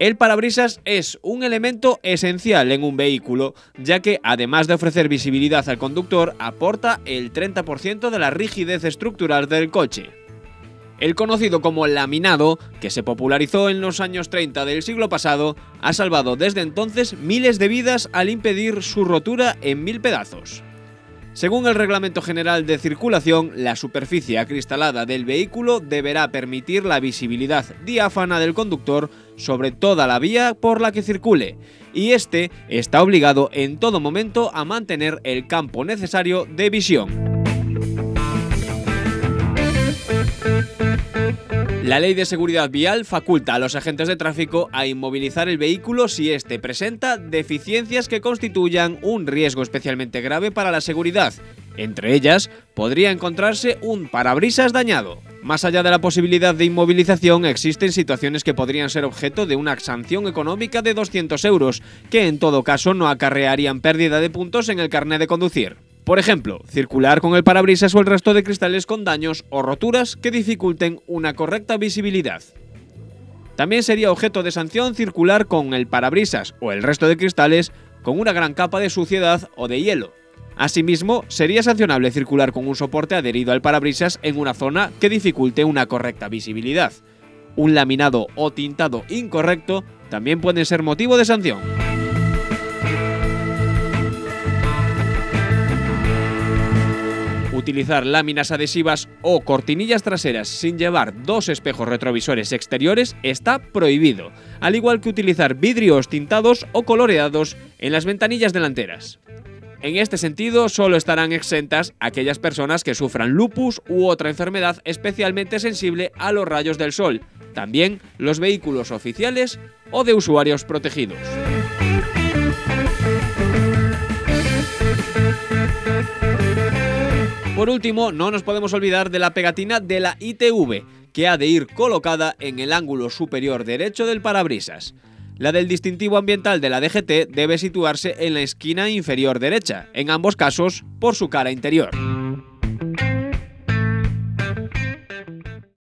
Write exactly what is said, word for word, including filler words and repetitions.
El parabrisas es un elemento esencial en un vehículo, ya que, además de ofrecer visibilidad al conductor, aporta el treinta por ciento de la rigidez estructural del coche. El conocido como laminado, que se popularizó en los años treinta del siglo pasado, ha salvado desde entonces miles de vidas al impedir su rotura en mil pedazos. Según el Reglamento General de Circulación, la superficie acristalada del vehículo deberá permitir la visibilidad diáfana del conductor sobre toda la vía por la que circule, y este está obligado en todo momento a mantener el campo necesario de visión. La Ley de Seguridad Vial faculta a los agentes de tráfico a inmovilizar el vehículo si éste presenta deficiencias que constituyan un riesgo especialmente grave para la seguridad. Entre ellas, podría encontrarse un parabrisas dañado. Más allá de la posibilidad de inmovilización, existen situaciones que podrían ser objeto de una sanción económica de doscientos euros, que en todo caso no acarrearían pérdida de puntos en el carné de conducir. Por ejemplo, circular con el parabrisas o el resto de cristales con daños o roturas que dificulten una correcta visibilidad. También sería objeto de sanción circular con el parabrisas o el resto de cristales con una gran capa de suciedad o de hielo. Asimismo, sería sancionable circular con un soporte adherido al parabrisas en una zona que dificulte una correcta visibilidad. Un laminado o tintado incorrecto también pueden ser motivo de sanción. Utilizar láminas adhesivas o cortinillas traseras sin llevar dos espejos retrovisores exteriores está prohibido, al igual que utilizar vidrios tintados o coloreados en las ventanillas delanteras. En este sentido, solo estarán exentas aquellas personas que sufran lupus u otra enfermedad especialmente sensible a los rayos del sol, también los vehículos oficiales o de usuarios protegidos. Por último, no nos podemos olvidar de la pegatina de la I T V, que ha de ir colocada en el ángulo superior derecho del parabrisas. La del distintivo ambiental de la D G T debe situarse en la esquina inferior derecha, en ambos casos por su cara interior.